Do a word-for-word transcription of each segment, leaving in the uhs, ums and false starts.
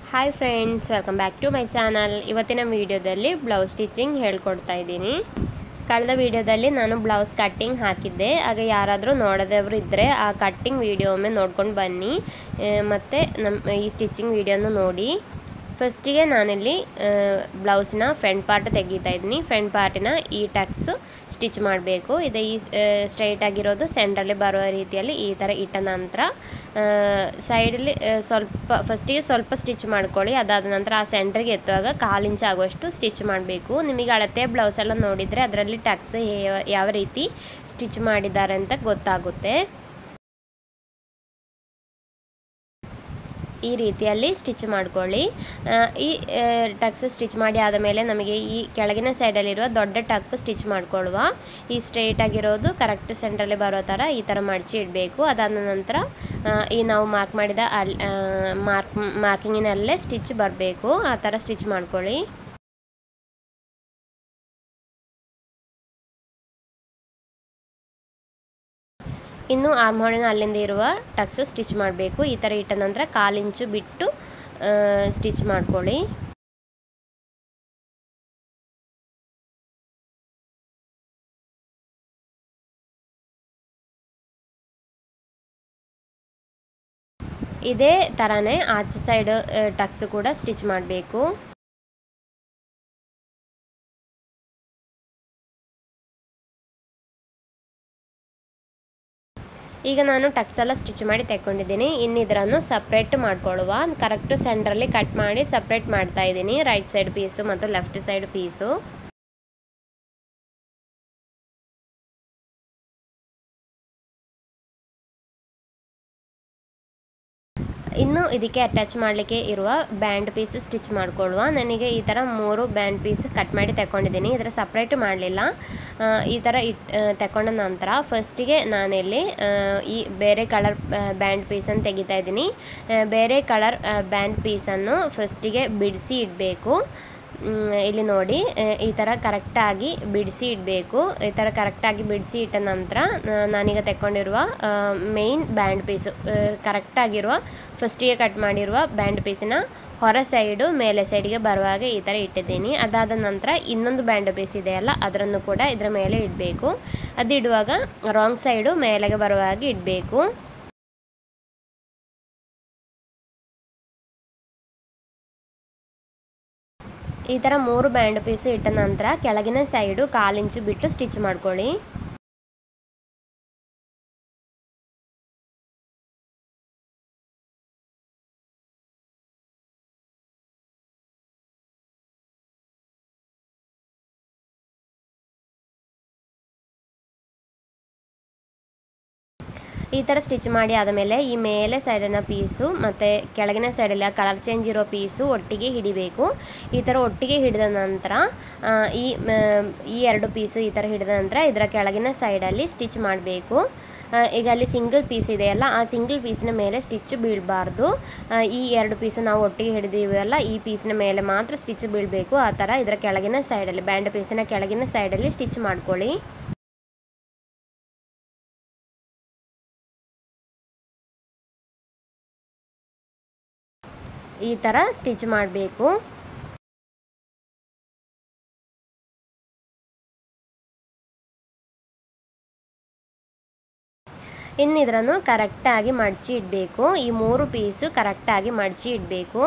Hi friends, welcome back to my channel. ಇವತ್ತಿನ ವಿಡಿಯೋದಲ್ಲಿ blouse stitching ಹೇಳ್ಕೊಡ್ತಾ ಇದ್ದೀನಿ. ಕಳೆದ ವಿಡಿಯೋದಲ್ಲಿ ನಾನು ಬ್ಲೌಸ್ ಕಟ್ಟಿಂಗ್ ಹಾಕಿದ್ದೆ. ಆಗ ಯಾರಾದರೂ ನೋಡೋದವರು ಇದ್ದರೆ ಆ ಕಟ್ಟಿಂಗ್ ವಿಡಿಯೋ ಒಮ್ಮೆ ನೋಡ್ಕೊಂಡು ಬನ್ನಿ, ಮತ್ತು ನಮ್ಮ ಈ ಸ್ಟಿಚಿಂಗ್ ವಿಡಿಯೋನು ನೋಡಿ. ಫಸ್ಟಿಗೆ ನಾನಿಲ್ಲಿ ಬ್ಲೌಸ್ನ ಫ್ರಂಟ್ ಪಾರ್ಟ್ ತೆಗಿತಾ ಇದ್ದೀನಿ. ಫ್ರಂಟ್ ಪಾರ್ಟಿನ ಈ ಟಕ್ಸ್ ಸ್ಟಿಚ್ ಮಾಡಬೇಕು. ಇದು ಈ ಸ್ಟ್ರೈಟ್ ಆಗಿರೋದು ಸೆಂಟ್ರಲ್ಲಿ ಬರುವ ರೀತಿಯಲ್ಲಿ ಈ ಥರ ಇಟ್ಟ ನಂತರ ಸೈಡಲ್ಲಿ ಸ್ವಲ್ಪ ಫಸ್ಟಿಗೆ ಸ್ವಲ್ಪ ಸ್ಟಿಚ್ ಮಾಡ್ಕೊಳ್ಳಿ. ಅದಾದ ನಂತರ ಆ ಸೆಂಟ್ರಿಗೆ ಎತ್ತುವಾಗ ಕಾಲು ಇಂಚ್ ಆಗುವಷ್ಟು ಸ್ಟಿಚ್ ಮಾಡಬೇಕು. ನಿಮಗೆ ಅಳತೆ ಬ್ಲೌಸ್ ಎಲ್ಲ ನೋಡಿದರೆ ಅದರಲ್ಲಿ ಟಕ್ಸ್ ಯಾವ ರೀತಿ ಸ್ಟಿಚ್ ಮಾಡಿದ್ದಾರೆ ಅಂತ ಗೊತ್ತಾಗುತ್ತೆ. ಈ ರೀತಿಯಲ್ಲಿ ಸ್ಟಿಚ್ ಮಾಡ್ಕೊಳ್ಳಿ. ಈ ಟಕ್ಸ್ ಸ್ಟಿಚ್ ಮಾಡಿ ಆದಮೇಲೆ ನಮಗೆ ಈ ಕೆಳಗಿನ ಸೈಡಲ್ಲಿರುವ ದೊಡ್ಡ ಟಕ್ ಸ್ಟಿಚ್ ಮಾಡ್ಕೊಳ್ಳುವ. ಈ ಸ್ಟ್ರೈಟ್ ಆಗಿರೋದು ಕರೆಕ್ಟ್ ಸೆಂಟ್ರಲ್ಲಿ ಬರೋ ಥರ ಈ ಥರ ಮಡಚಿ ಇಡಬೇಕು. ಅದಾದ ನಂತರ ಈ ನಾವು ಮಾರ್ಕ್ ಮಾಡಿದ ಅಲ್ಲಿ ಮಾರ್ಕ್ ಮಾರ್ಕಿಂಗಿನಲ್ಲೇ ಸ್ಟಿಚ್ ಬರಬೇಕು. ಆ ಥರ ಸ್ಟಿಚ್ ಮಾಡ್ಕೊಳ್ಳಿ. ಇನ್ನು ಆರ್ಮ್ ಹೋಲಿನ ಅಲ್ಲಿಂದ ಇರುವ ಟಕ್ಸು ಸ್ಟಿಚ್ ಮಾಡಬೇಕು. ಈ ಥರ ಇಟ್ಟ ನಂತರ ಕಾಲು ಇಂಚು ಬಿಟ್ಟು ಸ್ಟಿಚ್ ಮಾಡ್ಕೊಳ್ಳಿ. ಇದೇ ಥರನೇ ಆಚೆ ಸೈಡ್ ಟಕ್ಸ್ ಕೂಡ ಸ್ಟಿಚ್ ಮಾಡಬೇಕು. ಈಗ ನಾನು ಟಕ್ಸ್ ಎಲ್ಲ ಸ್ಟಿಚ್ ಮಾಡಿ ತೆಕ್ಕೊಂಡಿದ್ದೀನಿ. ಇನ್ನು ಇದನ್ನು ಸಪ್ರೇಟ್ ಮಾಡ್ಕೊಳ್ಳುವ. ಕರೆಕ್ಟ್ ಸೆಂಟ್ರಲ್ಲಿ ಕಟ್ ಮಾಡಿ ಸಪ್ರೇಟ್ ಮಾಡ್ತಾ ಇದ್ದೀನಿ, ರೈಟ್ ಸೈಡ್ ಪೀಸು ಮತ್ತು ಲೆಫ್ಟ್ ಸೈಡ್ ಪೀಸು. ಇನ್ನು ಇದಕ್ಕೆ ಅಟ್ಯಾಚ್ ಮಾಡಲಿಕ್ಕೆ ಇರುವ ಬ್ಯಾಂಡ್ ಪೀಸ್ ಸ್ಟಿಚ್ ಮಾಡ್ಕೊಳ್ಳುವ. ನನಗೆ ಈ ಥರ ಮೂರು ಬ್ಯಾಂಡ್ ಪೀಸ್ ಕಟ್ ಮಾಡಿ ತಗೊಂಡಿದ್ದೀನಿ. ಇದರ ಸಪ್ರೇಟ್ ಮಾಡಲಿಲ್ಲ. ಈ ಥರ ಇಟ್ ತಗೊಂಡ ನಂತರ ಫಸ್ಟಿಗೆ ನಾನಿಲ್ಲಿ ಈ ಬೇರೆ ಕಲರ್ ಬ್ಯಾಂಡ್ ಪೀಸನ್ನು ತೆಗಿತಾ ಇದ್ದೀನಿ. ಬೇರೆ ಕಲರ್ ಬ್ಯಾಂಡ್ ಪೀಸನ್ನು ಫಸ್ಟಿಗೆ ಬಿಡಿಸಿ ಇಡಬೇಕು. ಇಲ್ಲಿ ನೋಡಿ, ಈ ಥರ ಕರೆಕ್ಟಾಗಿ ಬಿಡಿಸಿ ಇಡಬೇಕು. ಈ ಥರ ಕರೆಕ್ಟಾಗಿ ಬಿಡಿಸಿ ಇಟ್ಟ ನಂತರ ನಾನೀಗ ತೆಕ್ಕೊಂಡಿರುವ ಮೇಯ್ನ್ ಬ್ಯಾಂಡ್ ಪೀಸು ಕರೆಕ್ಟಾಗಿರುವ ಫಸ್ಟಿಗೆ ಕಟ್ ಮಾಡಿರುವ ಬ್ಯಾಂಡ್ ಪೀಸಿನ ಹೊರ ಸೈಡು ಮೇಲೆ ಸೈಡಿಗೆ ಬರುವಾಗ ಈ ಥರ ಇಟ್ಟಿದ್ದೀನಿ. ಅದಾದ ನಂತರ ಇನ್ನೊಂದು ಬ್ಯಾಂಡ್ ಪೀಸ್ ಇದೆಯಲ್ಲ, ಅದನ್ನು ಕೂಡ ಇದರ ಮೇಲೆ ಇಡಬೇಕು. ಅದು ಇಡುವಾಗ ರಾಂಗ್ ಸೈಡು ಮೇಲೆಗೆ ಬರುವಾಗ ಇಡಬೇಕು. ಈ ಥರ ಮೂರು ಬ್ಯಾಂಡ್ ಪೀಸು ಇಟ್ಟ ನಂತರ ಕೆಳಗಿನ ಸೈಡು ಕಾಲು ಇಂಚು ಬಿಟ್ಟು ಸ್ಟಿಚ್ ಮಾಡ್ಕೊಳ್ಳಿ. ಈ ಥರ ಸ್ಟಿಚ್ ಮಾಡಿ ಆದಮೇಲೆ ಈ ಮೇಲೆ ಸೈಡಿನ ಪೀಸು ಮತ್ತು ಕೆಳಗಿನ ಸೈಡಲ್ಲಿ ಕಲರ್ ಚೇಂಜ್ ಇರೋ ಪೀಸು ಒಟ್ಟಿಗೆ ಹಿಡಿಬೇಕು. ಈ ಥರ ಒಟ್ಟಿಗೆ ಹಿಡಿದ ನಂತರ ಈ ಈ ಎರಡು ಪೀಸು ಈ ಥರ ಹಿಡಿದ ನಂತರ ಇದರ ಕೆಳಗಿನ ಸೈಡಲ್ಲಿ ಸ್ಟಿಚ್ ಮಾಡಬೇಕು. ಈಗ ಅಲ್ಲಿ ಸಿಂಗಲ್ ಪೀಸ್ ಇದೆಯಲ್ಲ, ಆ ಸಿಂಗಲ್ ಪೀಸಿನ ಮೇಲೆ ಸ್ಟಿಚ್ ಬೀಳಬಾರ್ದು. ಈ ಎರಡು ಪೀಸು ನಾವು ಒಟ್ಟಿಗೆ ಹಿಡಿದೀವಲ್ಲ, ಈ ಪೀಸಿನ ಮೇಲೆ ಮಾತ್ರ ಸ್ಟಿಚ್ ಬೀಳಬೇಕು. ಆ ಥರ ಇದರ ಕೆಳಗಿನ ಸೈಡಲ್ಲಿ ಬ್ಯಾಂಡ್ ಪೀಸಿನ ಕೆಳಗಿನ ಸೈಡಲ್ಲಿ ಸ್ಟಿಚ್ ಮಾಡ್ಕೊಳ್ಳಿ. ಈ ಥರ ಸ್ಟಿಚ್ ಮಾಡಬೇಕು. ಇನ್ನು ಇದನ್ನು ಕರೆಕ್ಟಾಗಿ ಮಡಚಿ ಇಡಬೇಕು. ಈ ಮೂರು ಪೀಸು ಕರೆಕ್ಟಾಗಿ ಮಡಚಿ ಇಡಬೇಕು.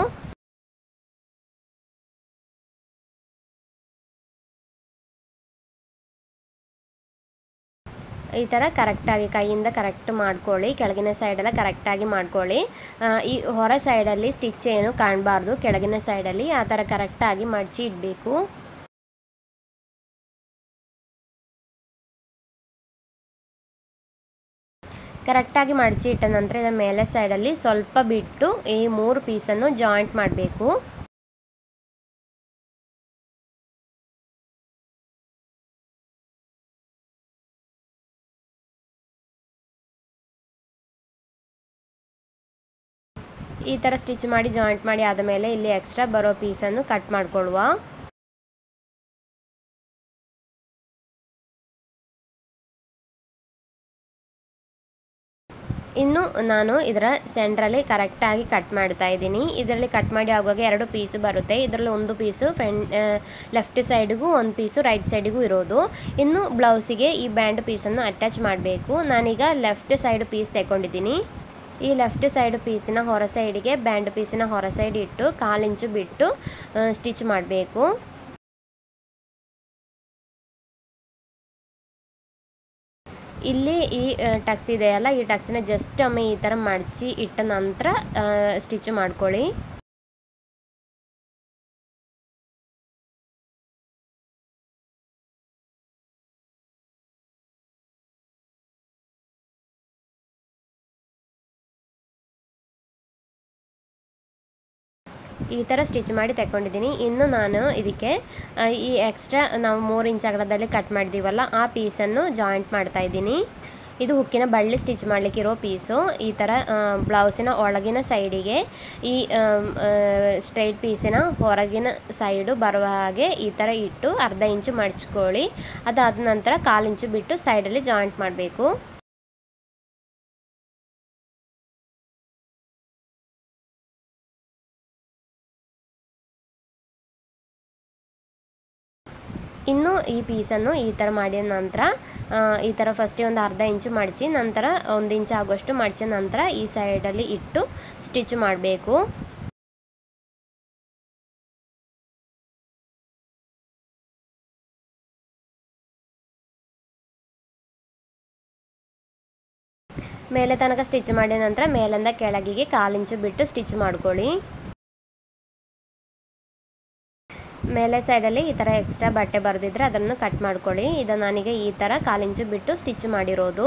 ಈ ಥರ ಕರೆಕ್ಟಾಗಿ ಕೈಯಿಂದ ಕರೆಕ್ಟ್ ಮಾಡ್ಕೊಳ್ಳಿ. ಕೆಳಗಿನ ಸೈಡೆಲ್ಲ ಕರೆಕ್ಟಾಗಿ ಮಾಡ್ಕೊಳ್ಳಿ. ಈ ಹೊರ ಸೈಡಲ್ಲಿ ಸ್ಟಿಚ್ ಏನು ಕಾಣಬಾರ್ದು. ಕೆಳಗಿನ ಸೈಡಲ್ಲಿ ಆ ಥರ ಕರೆಕ್ಟಾಗಿ ಮಡಚಿ ಇಡಬೇಕು. ಕರೆಕ್ಟಾಗಿ ಮಡಚಿ ಇಟ್ಟ ನಂತರ ಇದರ ಮೇಲೆ ಸೈಡಲ್ಲಿ ಸ್ವಲ್ಪ ಬಿಟ್ಟು ಈ ಮೂರು ಪೀಸನ್ನು ಜಾಯಿಂಟ್ ಮಾಡಬೇಕು. ಈ ಥರ ಸ್ಟಿಚ್ ಮಾಡಿ ಜಾಯಿಂಟ್ ಮಾಡಿ ಆದಮೇಲೆ ಇಲ್ಲಿ ಎಕ್ಸ್ಟ್ರಾ ಬರೋ ಪೀಸನ್ನು ಕಟ್ ಮಾಡ್ಕೊಳ್ಳುವ. ಇನ್ನು ನಾನು ಇದರ ಸೆಂಟ್ರಲ್ಲಿ ಕರೆಕ್ಟಾಗಿ ಕಟ್ ಮಾಡ್ತಾ ಇದ್ದೀನಿ. ಇದರಲ್ಲಿ ಕಟ್ ಮಾಡಿ ಆಗುವಾಗ ಎರಡು ಪೀಸು ಬರುತ್ತೆ. ಇದರಲ್ಲಿ ಒಂದು ಪೀಸು ಫ್ರಂಟ್ ಲೆಫ್ಟ್ ಸೈಡಿಗೂ ಒಂದು ಪೀಸು ರೈಟ್ ಸೈಡಿಗೂ ಇರೋದು. ಇನ್ನು ಬ್ಲೌಸಿಗೆ ಈ ಬ್ಯಾಂಡ್ ಪೀಸನ್ನು ಅಟ್ಯಾಚ್ ಮಾಡಬೇಕು. ನಾನೀಗ ಲೆಫ್ಟ್ ಸೈಡ್ ಪೀಸ್ ತಗೊಂಡಿದ್ದೀನಿ. ಈ ಲೆಫ್ಟ್ ಸೈಡ್ ಪೀಸಿನ ಹೊರ ಸೈಡಿಗೆ ಬ್ಯಾಂಡ್ ಪೀಸಿನ ಹೊರ ಸೈಡ್ ಇಟ್ಟು ಕಾಲು ಇಂಚು ಬಿಟ್ಟು ಸ್ಟಿಚ್ ಮಾಡಬೇಕು. ಇಲ್ಲಿ ಈ ಟಕ್ಸ್ ಇದೆಯಲ್ಲ, ಈ ಟಕ್ಸ್ನ ಜಸ್ಟ್ ಒಮ್ಮೆ ಈ ಥರ ಮಡಚಿ ಇಟ್ಟ ನಂತರ ಸ್ಟಿಚ್ ಮಾಡ್ಕೊಳ್ಳಿ. ಈ ಥರ ಸ್ಟಿಚ್ ಮಾಡಿ ತಗೊಂಡಿದ್ದೀನಿ. ಇನ್ನು ನಾನು ಇದಕ್ಕೆ ಈ ಎಕ್ಸ್ಟ್ರಾ ನಾವು ಮೂರು ಇಂಚ್ ಅಗಲದಲ್ಲಿ ಕಟ್ ಮಾಡಿದ್ದೀವಲ್ಲ ಆ ಪೀಸನ್ನು ಜಾಯಿಂಟ್ ಮಾಡ್ತಾ ಇದ್ದೀನಿ. ಇದು ಹುಕ್ಕಿನ ಬಳ್ಳಿ ಸ್ಟಿಚ್ ಮಾಡಲಿಕ್ಕಿರೋ ಪೀಸು. ಈ ಥರ ಬ್ಲೌಸಿನ ಒಳಗಿನ ಸೈಡಿಗೆ ಈ ಸ್ಟ್ರೈಟ್ ಪೀಸಿನ ಹೊರಗಿನ ಸೈಡು ಬರುವ ಹಾಗೆ ಈ ಥರ ಇಟ್ಟು ಅರ್ಧ ಇಂಚು ಮಡಚ್ಕೊಳ್ಳಿ. ಅದಾದ ನಂತರ ಕಾಲು ಇಂಚು ಬಿಟ್ಟು ಸೈಡಲ್ಲಿ ಜಾಯಿಂಟ್ ಮಾಡಬೇಕು. ಇನ್ನು ಈ ಪೀಸನ್ನು ಈ ಥರ ಮಾಡಿದ ನಂತರ ಈ ಥರ ಫಸ್ಟಿಗೆ ಒಂದು ಅರ್ಧ ಇಂಚು ಮಡಚಿ ನಂತರ ಒಂದು ಇಂಚು ಆಗುವಷ್ಟು ಮಡಚಿದ ನಂತರ ಈ ಸೈಡಲ್ಲಿ ಇಟ್ಟು ಸ್ಟಿಚ್ ಮಾಡಬೇಕು. ಮೇಲೆ ತನಕ ಸ್ಟಿಚ್ ಮಾಡಿದ ನಂತರ ಮೇಲಿಂದ ಕೆಳಗಿಗೆ ಕಾಲು ಇಂಚು ಬಿಟ್ಟು ಸ್ಟಿಚ್ ಮಾಡ್ಕೊಳ್ಳಿ. ಮೇಲೆ ಸೈಡಲ್ಲಿ ಈ ಥರ ಎಕ್ಸ್ಟ್ರಾ ಬಟ್ಟೆ ಬರೆದಿದ್ರೆ ಅದನ್ನು ಕಟ್ ಮಾಡ್ಕೊಳ್ಳಿ. ಇದು ನನಗೆ ಈ ಥರ ಕಾಲು ಇಂಚು ಬಿಟ್ಟು ಸ್ಟಿಚ್ ಮಾಡಿರೋದು.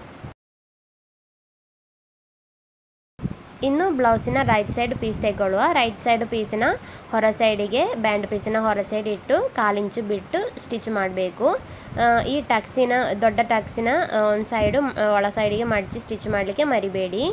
ಇನ್ನು ಬ್ಲೌಸಿನ ರೈಟ್ ಸೈಡ್ ಪೀಸ್ ತೆಗೊಳ್ಳುವ. ರೈಟ್ ಸೈಡ್ ಪೀಸಿನ ಹೊರ ಸೈಡಿಗೆ ಬ್ಯಾಂಡ್ ಪೀಸಿನ ಹೊರ ಸೈಡ್ ಇಟ್ಟು ಕಾಲು ಇಂಚು ಬಿಟ್ಟು ಸ್ಟಿಚ್ ಮಾಡಬೇಕು. ಈ ಟಕ್ಸಿನ ದೊಡ್ಡ ಟಕ್ಸಿನ ಒಂದು ಸೈಡು ಒಳ ಸೈಡಿಗೆ ಮಡಚಿ ಸ್ಟಿಚ್ ಮಾಡಲಿಕ್ಕೆ ಮರಿಬೇಡಿ.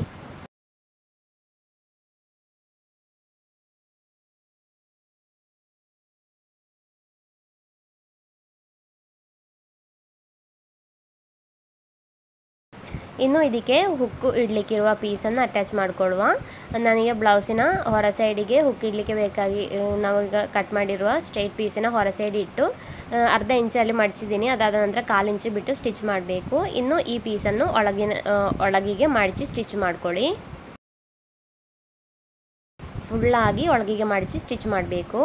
ಇನ್ನು ಇದಕ್ಕೆ ಹುಕ್ಕು ಇಡಲಿಕ್ಕಿರುವ ಪೀಸನ್ನು ಅಟ್ಯಾಚ್ ಮಾಡಿಕೊಳ್ಳುವ. ನನಗೆ ಬ್ಲೌಸಿನ ಹೊರ ಸೈಡಿಗೆ ಹುಕ್ ಇಡಲಿಕ್ಕೆ ಬೇಕಾಗಿ ನಾವೀಗ ಕಟ್ ಮಾಡಿರುವ ಸ್ಟ್ರೈಟ್ ಪೀಸಿನ ಹೊರ ಸೈಡ್ ಇಟ್ಟು ಅರ್ಧ ಇಂಚಲ್ಲಿ ಮಡಚಿದ್ದೀನಿ. ಅದಾದ ನಂತರ ಕಾಲು ಇಂಚು ಬಿಟ್ಟು ಸ್ಟಿಚ್ ಮಾಡಬೇಕು. ಇನ್ನು ಈ ಪೀಸನ್ನು ಒಳಗಿನ ಒಳಗಿಗೆ ಮಡಚಿ ಸ್ಟಿಚ್ ಮಾಡ್ಕೊಳ್ಳಿ. ಫುಲ್ಲಾಗಿ ಒಳಗಿಗೆ ಮಡಚಿ ಸ್ಟಿಚ್ ಮಾಡಬೇಕು.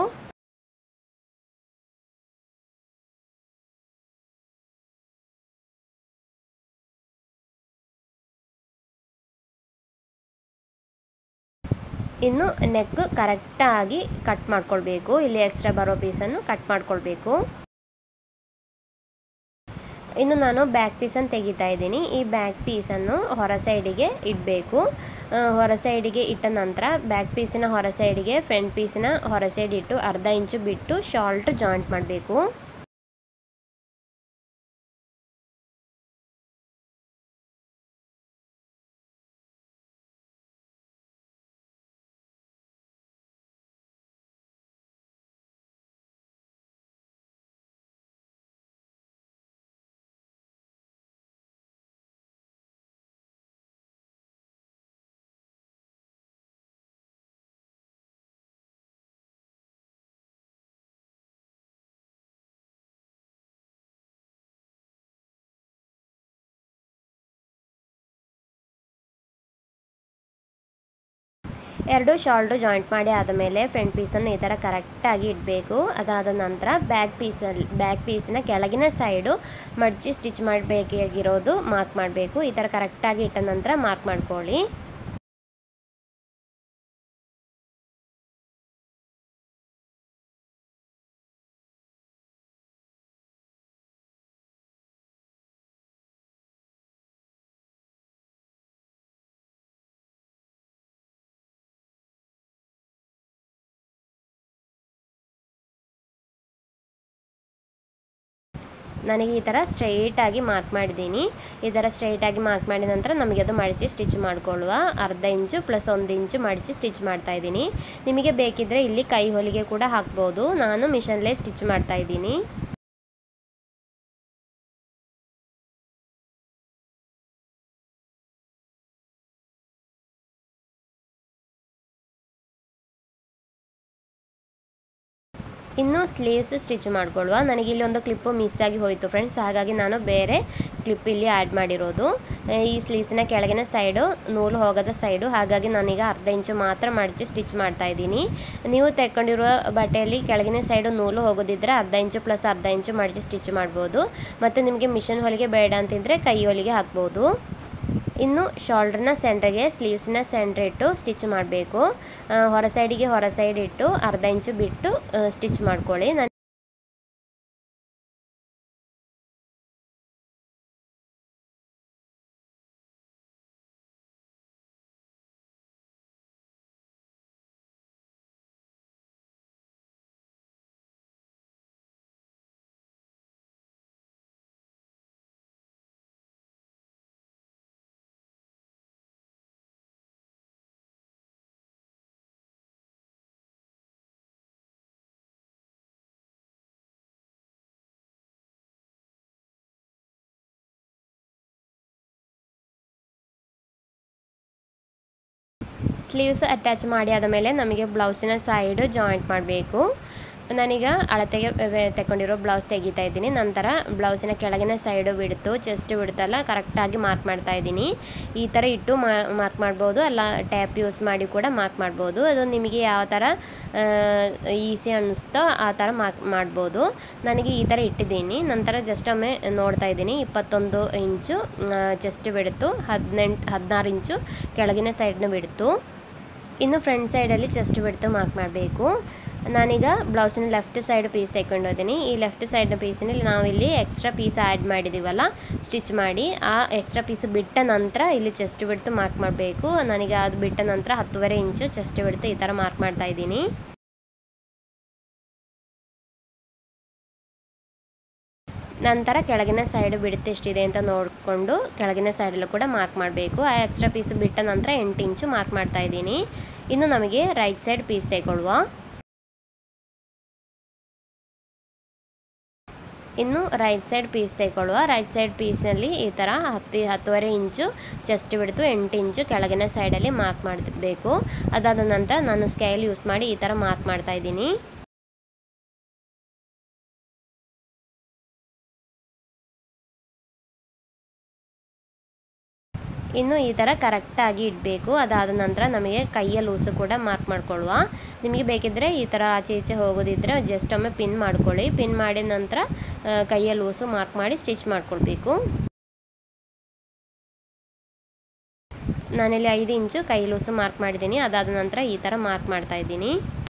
ಇನ್ನು ನೆಕ್ ಕರೆಕ್ಟಾಗಿ ಕಟ್ ಮಾಡ್ಕೊಳ್ಬೇಕು. ಇಲ್ಲಿ ಎಕ್ಸ್ಟ್ರಾ ಬರೋ ಪೀಸನ್ನು ಕಟ್ ಮಾಡ್ಕೊಳ್ಬೇಕು. ಇನ್ನು ನಾನು ಬ್ಯಾಕ್ ಪೀಸನ್ನು ತೆಗಿತಾ ಇದ್ದೀನಿ. ಈ ಬ್ಯಾಕ್ ಪೀಸನ್ನು ಹೊರ ಸೈಡಿಗೆ ಇಡಬೇಕು. ಹೊರ ಸೈಡಿಗೆ ಇಟ್ಟ ನಂತರ ಬ್ಯಾಕ್ ಪೀಸಿನ ಹೊರ ಸೈಡಿಗೆ ಫ್ರಂಟ್ ಪೀಸಿನ ಹೊರ ಸೈಡ್ ಇಟ್ಟು ಅರ್ಧ ಇಂಚು ಬಿಟ್ಟು ಶಾಲ್ಟ್ ಜಾಯಿಂಟ್ ಮಾಡಬೇಕು. ಎರಡು ಶಾಲ್ಟು ಜಾಯಿಂಟ್ ಮಾಡಿ ಆದಮೇಲೆ ಫ್ರಂಟ್ ಪೀಸನ್ನು ಈ ಥರ ಕರೆಕ್ಟಾಗಿ ಇಡಬೇಕು. ಅದಾದ ನಂತರ ಬ್ಯಾಕ್ ಪೀಸಲ್ಲಿ ಬ್ಯಾಕ್ ಪೀಸಿನ ಕೆಳಗಿನ ಸೈಡು ಮಡಚಿ ಸ್ಟಿಚ್ ಮಾಡಬೇಕಾಗಿರೋದು ಮಾರ್ಕ್ ಮಾಡಬೇಕು. ಈ ಥರ ಕರೆಕ್ಟಾಗಿ ಇಟ್ಟ ನಂತರ ಮಾರ್ಕ್ ಮಾಡ್ಕೊಳ್ಳಿ. ನನಗೆ ಈ ಥರ ಸ್ಟ್ರೈಟಾಗಿ ಮಾರ್ಕ್ ಮಾಡಿದ್ದೀನಿ. ಈ ಥರ ಸ್ಟ್ರೈಟಾಗಿ ಮಾರ್ಕ್ ಮಾಡಿದ ನಂತರ ನಮಗೆ ಅದು ಮಡಚಿ ಸ್ಟಿಚ್ ಮಾಡಿಕೊಳ್ಳುವ. ಅರ್ಧ ಇಂಚು ಪ್ಲಸ್ ಒಂದು ಇಂಚು ಮಡಚಿ ಸ್ಟಿಚ್ ಮಾಡ್ತಾ ಇದ್ದೀನಿ. ನಿಮಗೆ ಬೇಕಿದ್ದರೆ ಇಲ್ಲಿ ಕೈ ಹೊಲಿಗೆ ಕೂಡ ಹಾಕ್ಬೋದು. ನಾನು ಮಿಷನ್ಲೇ ಸ್ಟಿಚ್ ಮಾಡ್ತಾ ಇದ್ದೀನಿ. ಇನ್ನು ಸ್ಲೀವ್ಸ್ ಸ್ಟಿಚ್ ಮಾಡ್ಕೊಳ್ಳುವ. ನನಗೆ ಇಲ್ಲಿ ಒಂದು ಕ್ಲಿಪ್ಪು ಮಿಸ್ ಆಗಿ ಹೋಯಿತು ಫ್ರೆಂಡ್ಸ್, ಹಾಗಾಗಿ ನಾನು ಬೇರೆ ಕ್ಲಿಪ್ ಇಲ್ಲಿ ಆ್ಯಡ್ ಮಾಡಿರೋದು. ಈ ಸ್ಲೀವ್ಸ್ನ ಕೆಳಗಿನ ಸೈಡು ನೂಲು ಹೋಗದ ಸೈಡು, ಹಾಗಾಗಿ ನಾನೀಗ ಅರ್ಧ ಇಂಚು ಮಾತ್ರ ಮಡಚಿ ಸ್ಟಿಚ್ ಮಾಡ್ತಾ ಇದ್ದೀನಿ. ನೀವು ತೆಕ್ಕೊಂಡಿರುವ ಬಟ್ಟೆಯಲ್ಲಿ ಕೆಳಗಿನ ಸೈಡು ನೂಲು ಹೋಗೋದಿದ್ರೆ ಅರ್ಧ ಇಂಚು ಪ್ಲಸ್ ಅರ್ಧ ಇಂಚು ಮಡಚಿ ಸ್ಟಿಚ್ ಮಾಡ್ಬೋದು. ಮತ್ತು ನಿಮಗೆ ಮಿಷನ್ ಹೊಲಿಗೆ ಬೇಡ ಅಂತಿದ್ರೆ ಕೈ ಹೊಲಿಗೆ ಹಾಕ್ಬೋದು. ಇನ್ನು ಶೋಲ್ಡ್ರನ್ನ ಸೆಂಟ್ರಿಗೆ ಸ್ಲೀವ್ಸ್ನ ಸೆಂಟ್ರ್ ಇಟ್ಟು ಸ್ಟಿಚ್ ಮಾಡಬೇಕು. ಹೊರ ಸೈಡಿಗೆ ಹೊರ ಸೈಡ್ ಇಟ್ಟು ಅರ್ಧ ಇಂಚು ಬಿಟ್ಟು ಸ್ಟಿಚ್ ಮಾಡ್ಕೊಳ್ಳಿ. ನಾನು ಸ್ಲೀವ್ಸ್ ಅಟ್ಯಾಚ್ ಮಾಡಿ ಆದ ಮೇಲೆ ನಮಗೆ ಬ್ಲೌಸಿನ ಸೈಡ್ ಜಾಯಿಂಟ್ ಮಾಡಬೇಕು. ನಾನೀಗ ಅಳತೆಗೆ ತೆಕ್ಕೊಂಡಿರೋ ಬ್ಲೌಸ್ ತೆಗಿತಾ ಇದ್ದೀನಿ. ನಂತರ ಬ್ಲೌಸಿನ ಕೆಳಗಿನ ಸೈಡು ಬಿಡ್ತು ಚೆಸ್ಟ್ ಬಿಡ್ತಲ್ಲ ಕರೆಕ್ಟಾಗಿ ಮಾರ್ಕ್ ಮಾಡ್ತಾ ಇದ್ದೀನಿ. ಈ ಥರ ಇಟ್ಟು ಮಾರ್ಕ್ ಮಾಡ್ಬೋದು, ಅಲ್ಲ ಟ್ಯಾಪ್ ಯೂಸ್ ಮಾಡಿ ಕೂಡ ಮಾರ್ಕ್ ಮಾಡ್ಬೋದು. ಅದು ನಿಮಗೆ ಯಾವ ಥರ ಈಸಿ ಅನ್ನಿಸ್ತೋ ಆ ಥರ ಮಾರ್ಕ್ ಮಾಡ್ಬೋದು. ನನಗೆ ಈ ಥರ ಇಟ್ಟಿದ್ದೀನಿ. ನಂತರ ಜಸ್ಟ್ ಒಮ್ಮೆ ನೋಡ್ತಾ ಇದ್ದೀನಿ. ಇಪ್ಪತ್ತೊಂದು ಇಂಚು ಚೆಸ್ಟ್ ಬಿಡ್ತು, ಹದಿನೆಂಟು ಹದಿನಾರು ಇಂಚು ಕೆಳಗಿನ ಸೈಡ್ನ ಬಿಡ್ತು. ಇನ್ನು ಫ್ರಂಟ್ ಸೈಡಲ್ಲಿ ಚೆಸ್ಟ್ ಬಿಡ್ತು ಮಾರ್ಕ್ ಮಾಡಬೇಕು. ನಾನೀಗ ಬ್ಲೌಸಿನ ಲೆಫ್ಟ್ ಸೈಡ್ ಪೀಸ್ ತೆಕ್ಕೊಂಡೋದ್ದೀನಿ. ಈ ಲೆಫ್ಟ್ ಸೈಡ್ನ ಪೀಸಿನಲ್ಲಿ ನಾವಿಲ್ಲಿ ಎಕ್ಸ್ಟ್ರಾ ಪೀಸ್ ಆ್ಯಡ್ ಮಾಡಿದ್ದೀವಲ್ಲ ಸ್ಟಿಚ್ ಮಾಡಿ, ಆ ಎಕ್ಸ್ಟ್ರಾ ಪೀಸ್ ಬಿಟ್ಟ ನಂತರ ಇಲ್ಲಿ ಚೆಸ್ಟ್ ಬಿಡ್ತು ಮಾರ್ಕ್ ಮಾಡಬೇಕು. ನನಗೆ ಅದು ಬಿಟ್ಟ ನಂತರ ಹತ್ತುವರೆ ಇಂಚು ಚೆಸ್ಟ್ ಬಿಡ್ತು ಈ ಥರ ಮಾರ್ಕ್ ಮಾಡ್ತಾ ಇದ್ದೀನಿ. ನಂತರ ಕೆಳಗಿನ ಸೈಡ್ ಬಿಡುತ್ತೆ ಎಷ್ಟಿದೆ ಅಂತ ನೋಡಿಕೊಂಡು ಕೆಳಗಿನ ಸೈಡಲ್ಲೂ ಕೂಡ ಮಾರ್ಕ್ ಮಾಡಬೇಕು. ಆ ಎಕ್ಸ್ಟ್ರಾ ಪೀಸ್ ಬಿಟ್ಟ ನಂತರ ಎಂಟು ಇಂಚು ಮಾರ್ಕ್ ಮಾಡ್ತಾ ಇದ್ದೀನಿ. ಇನ್ನು ನಮಗೆ ರೈಟ್ ಸೈಡ್ ಪೀಸ್ ತೆಗೊಳ್ಳುವ. ಇನ್ನು ರೈಟ್ ಸೈಡ್ ಪೀಸ್ ತೆಗೊಳ್ಳುವ. ರೈಟ್ ಸೈಡ್ ಪೀಸ್ನಲ್ಲಿ ಈ ಥರ ಹತ್ತು ಹತ್ತುವರೆ ಇಂಚು ಚೆಸ್ಟ್ ಬಿಡ್ತು, ಎಂಟು ಇಂಚು ಕೆಳಗಿನ ಸೈಡಲ್ಲಿ ಮಾರ್ಕ್ ಮಾಡಬೇಕು. ಅದಾದ ನಂತರ ನಾನು ಸ್ಕೇಲ್ ಯೂಸ್ ಮಾಡಿ ಈ ಥರ ಮಾರ್ಕ್ ಮಾಡ್ತಾ ಇದ್ದೀನಿ. ಇನ್ನು ಈ ಥರ ಕರೆಕ್ಟಾಗಿ ಇಡಬೇಕು. ಅದಾದ ನಂತರ ನಮಗೆ ಕೈಯ ಲೂಸು ಕೂಡ ಮಾರ್ಕ್ ಮಾಡ್ಕೊಳ್ಳುವ. ನಿಮಗೆ ಬೇಕಿದ್ದರೆ ಈ ಥರ ಆಚೆ ಈಚೆ ಹೋಗೋದಿದ್ದರೆ ಜಸ್ಟ್ ಒಮ್ಮೆ ಪಿನ್ ಮಾಡ್ಕೊಳ್ಳಿ. ಪಿನ್ ಮಾಡಿದ ನಂತರ ಕೈಯ ಲೂಸು ಮಾರ್ಕ್ ಮಾಡಿ ಸ್ಟಿಚ್ ಮಾಡ್ಕೊಳ್ಬೇಕು. ನಾನಿಲ್ಲಿ ಐದು ಇಂಚು ಕೈ ಲೂಸು ಮಾರ್ಕ್ ಮಾಡಿದ್ದೀನಿ. ಅದಾದ ನಂತರ ಈ ಥರ ಮಾರ್ಕ್ ಮಾಡ್ತಾ ಇದ್ದೀನಿ.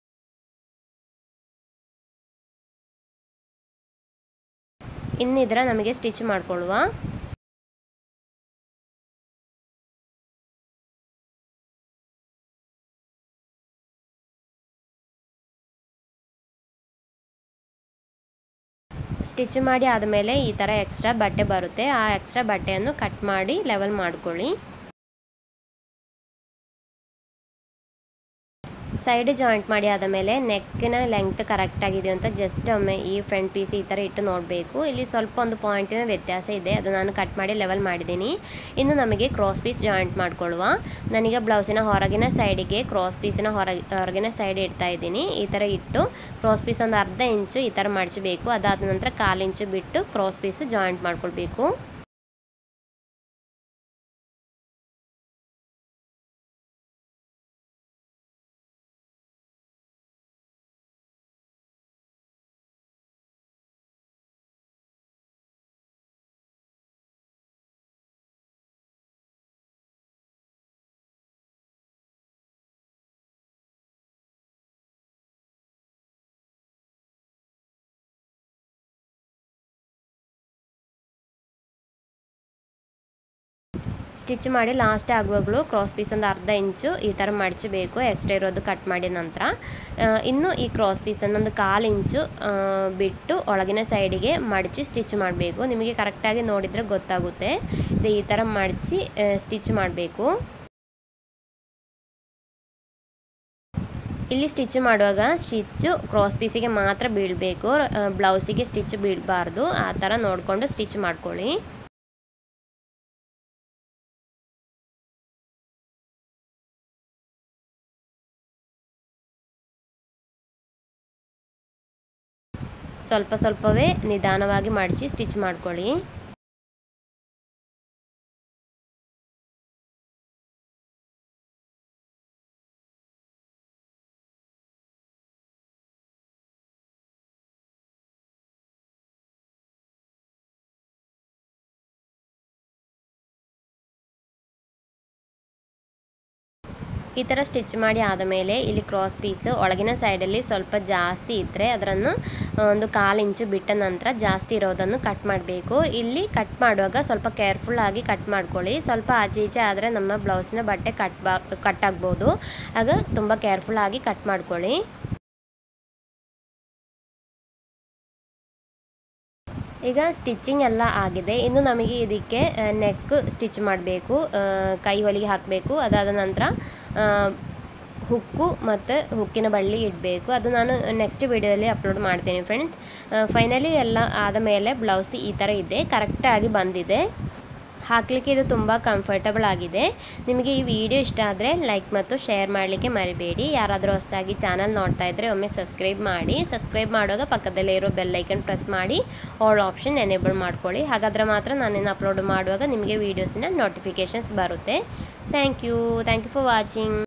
ಇನ್ನಿದ್ರ ನಮಗೆ ಸ್ಟಿಚ್ ಮಾಡ್ಕೊಳ್ಳುವ. ಸ್ಟಿಚ್ ಮಾಡಿ ಆದಮೇಲೆ ಈ ಥರ ಎಕ್ಸ್ಟ್ರಾ ಬಟ್ಟೆ ಬರುತ್ತೆ. ಆ ಎಕ್ಸ್ಟ್ರಾ ಬಟ್ಟೆಯನ್ನು ಕಟ್ ಮಾಡಿ ಲೆವೆಲ್ ಮಾಡ್ಕೊಳ್ಳಿ. ಸೈಡ್ ಜಾಯಿಂಟ್ ಮಾಡಿ ಆದಮೇಲೆ ನೆಕ್ಕಿನ ಲೆಂಗ್ತ್ ಕರೆಕ್ಟ್ ಆಗಿದೆ ಅಂತ ಜಸ್ಟ್ ಒಮ್ಮೆ ಈ ಫ್ರಂಟ್ ಪೀಸ್ ಈ ಥರ ಇಟ್ಟು ನೋಡಬೇಕು. ಇಲ್ಲಿ ಸ್ವಲ್ಪ ಒಂದು ಪಾಯಿಂಟಿನ ವ್ಯತ್ಯಾಸ ಇದೆ, ಅದು ನಾನು ಕಟ್ ಮಾಡಿ ಲೆವೆಲ್ ಮಾಡಿದ್ದೀನಿ. ಇನ್ನು ನಮಗೆ ಕ್ರಾಸ್ ಪೀಸ್ ಜಾಯಿಂಟ್ ಮಾಡ್ಕೊಳ್ಳುವ. ನಾನೀಗ ಬ್ಲೌಸಿನ ಹೊರಗಿನ ಸೈಡಿಗೆ ಕ್ರಾಸ್ ಪೀಸಿನ ಹೊರ ಹೊರಗಿನ ಸೈಡ್ ಇಡ್ತಾ ಇದ್ದೀನಿ. ಈ ಥರ ಇಟ್ಟು ಕ್ರಾಸ್ ಪೀಸ್ ಒಂದು ಅರ್ಧ ಇಂಚು ಈ ಥರ ಮಡಚಬೇಕು. ಅದಾದ ನಂತರ ಕಾಲು ಇಂಚು ಬಿಟ್ಟು ಕ್ರಾಸ್ ಪೀಸ್ ಜಾಯಿಂಟ್ ಮಾಡ್ಕೊಳ್ಬೇಕು. ಸ್ಟಿಚ್ ಮಾಡಿ ಲಾಸ್ಟ್ ಆಗುವಾಗಲೂ ಕ್ರಾಸ್ ಪೀಸ್ ಒಂದು ಅರ್ಧ ಇಂಚು ಈ ಥರ ಮಡಚಬೇಕು, ಎಕ್ಸ್ಟ್ರಾ ಇರೋದು ಕಟ್ ಮಾಡಿದ ನಂತರ. ಇನ್ನು ಈ ಕ್ರಾಸ್ ಪೀಸನ್ನು ಒಂದು ಕಾಲು ಇಂಚು ಬಿಟ್ಟು ಒಳಗಿನ ಸೈಡಿಗೆ ಮಡಚಿ ಸ್ಟಿಚ್ ಮಾಡಬೇಕು. ನಿಮಗೆ ಕರೆಕ್ಟಾಗಿ ನೋಡಿದರೆ ಗೊತ್ತಾಗುತ್ತೆ. ಇದು ಈ ಥರ ಮಡಚಿ ಸ್ಟಿಚ್ ಮಾಡಬೇಕು. ಇಲ್ಲಿ ಸ್ಟಿಚ್ ಮಾಡುವಾಗ ಸ್ಟಿಚ್ಚು ಕ್ರಾಸ್ ಪೀಸಿಗೆ ಮಾತ್ರ ಬೀಳಬೇಕು, ಬ್ಲೌಸಿಗೆ ಸ್ಟಿಚ್ ಬೀಳಬಾರ್ದು. ಆ ಥರ ನೋಡಿಕೊಂಡು ಸ್ಟಿಚ್ ಮಾಡ್ಕೊಳ್ಳಿ. ಸ್ವಲ್ಪ ಸ್ವಲ್ಪವೇ ನಿಧಾನವಾಗಿ ಮಡಚಿ ಸ್ಟಿಚ್ ಮಾಡ್ಕೊಳ್ಳಿ. ಈ ಥರ ಸ್ಟಿಚ್ ಮಾಡಿ ಆದಮೇಲೆ ಇಲ್ಲಿ ಕ್ರಾಸ್ ಪೀಸ್ ಒಳಗಿನ ಸೈಡಲ್ಲಿ ಸ್ವಲ್ಪ ಜಾಸ್ತಿ ಇದ್ದರೆ ಅದನ್ನು ಒಂದು ಕಾಲು ಇಂಚು ಬಿಟ್ಟ ನಂತರ ಜಾಸ್ತಿ ಇರೋದನ್ನು ಕಟ್ ಮಾಡಬೇಕು. ಇಲ್ಲಿ ಕಟ್ ಮಾಡುವಾಗ ಸ್ವಲ್ಪ ಕೇರ್ಫುಲ್ಲಾಗಿ ಕಟ್ ಮಾಡ್ಕೊಳ್ಳಿ. ಸ್ವಲ್ಪ ಆಚೆ ಈಚೆ ಆದರೆ ನಮ್ಮ ಬ್ಲೌಸ್ನ ಬಟ್ಟೆ ಕಟ್ ಬಾ ಕಟ್ ಆಗ್ಬೋದು. ಆಗ ತುಂಬ ಕೇರ್ಫುಲ್ಲಾಗಿ ಕಟ್ ಮಾಡ್ಕೊಳ್ಳಿ. ಈಗ ಸ್ಟಿಚಿಂಗ್ ಎಲ್ಲ ಆಗಿದೆ. ಇನ್ನು ನಮಗೆ ಇದಕ್ಕೆ ನೆಕ್ ಸ್ಟಿಚ್ ಮಾಡಬೇಕು, ಕೈ ಹೊಲಿಗೆ ಹಾಕಬೇಕು. ಅದಾದ ನಂತರ ಹುಕ್ಕು ಮತ್ತು ಹುಕ್ಕಿನ ಬಳ್ಳಿ ಇಡಬೇಕು. ಅದು ನಾನು ನೆಕ್ಸ್ಟ್ ವಿಡಿಯೋದಲ್ಲಿ ಅಪ್ಲೋಡ್ ಮಾಡ್ತೀನಿ ಫ್ರೆಂಡ್ಸ್. ಫೈನಲಿ ಎಲ್ಲ ಆದ ಮೇಲೆ ಬ್ಲೌಸ್ ಈ ಥರ ಇದೆ, ಕರೆಕ್ಟಾಗಿ ಬಂದಿದೆ. ಹಾಕಲಿಕ್ಕೆ ಇದು ತುಂಬ ಕಂಫರ್ಟಬಲ್ ಆಗಿದೆ. ನಿಮಗೆ ಈ ವಿಡಿಯೋ ಇಷ್ಟ ಆದರೆ ಲೈಕ್ ಮತ್ತು ಶೇರ್ ಮಾಡಲಿಕ್ಕೆ ಮರಿಬೇಡಿ. ಯಾರಾದರೂ ಹೊಸದಾಗಿ ಚಾನಲ್ ನೋಡ್ತಾ ಇದ್ದರೆ ಒಮ್ಮೆ ಸಬ್ಸ್ಕ್ರೈಬ್ ಮಾಡಿ. ಸಬ್ಸ್ಕ್ರೈಬ್ ಮಾಡುವಾಗ ಪಕ್ಕದಲ್ಲೇ ಇರೋ ಬೆಲ್ ಐಕನ್ ಪ್ರೆಸ್ ಮಾಡಿ ಆಲ್ ಆಪ್ಷನ್ ಎನೇಬಲ್ ಮಾಡ್ಕೊಳ್ಳಿ. ಹಾಗಾದರೆ ಮಾತ್ರ ನಾನೇನು ಅಪ್ಲೋಡ್ ಮಾಡುವಾಗ ನಿಮಗೆ ವೀಡಿಯೋಸಿನ ನೋಟಿಫಿಕೇಷನ್ಸ್ ಬರುತ್ತೆ. Thank you thank you for watching.